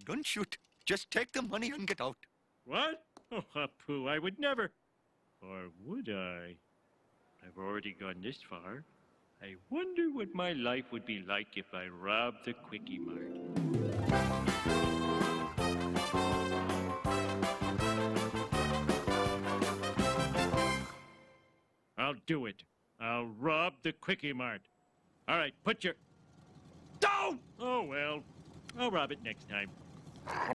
don't shoot. Just take the money and get out. What? Oh, Apu, I would never. Or would I? I've already gone this far. I wonder what my life would be like if I robbed the Kwik-E-Mart. I'll do it. I'll rob the Kwik-E-Mart. All right, put your... Don't! Oh, well, I'll rob it next time.